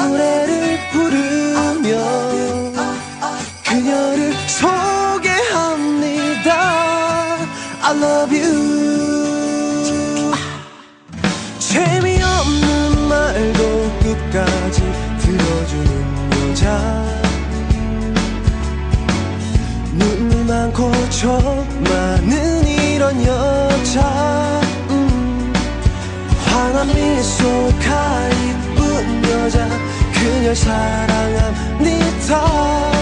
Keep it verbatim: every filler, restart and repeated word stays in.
노래를 부르며 그녀를 소개합니다. I love you. 재미없는 말도 끝까지 들어주는 여자, 눈물 많고 저 많은 이런 여자, 음. 환한 미소가 이쁜 여자, 그녀를 사랑합니다.